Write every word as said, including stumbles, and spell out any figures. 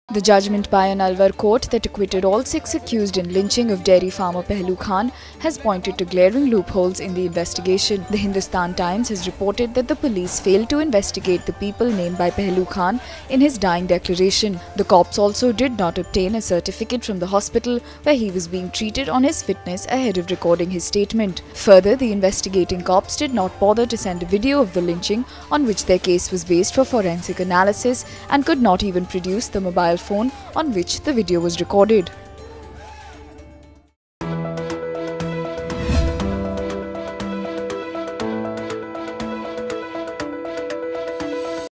The judgment by an Alwar court that acquitted all six accused in lynching of dairy farmer Pehlu Khan has pointed to glaring loopholes in the investigation. The Hindustan Times has reported that the police failed to investigate the people named by Pehlu Khan in his dying declaration. The cops also did not obtain a certificate from the hospital where he was being treated on his fitness ahead of recording his statement. Further, the investigating cops did not bother to send a video of the lynching on which their case was based for forensic analysis and could not even produce the mobile phone on which the video was recorded.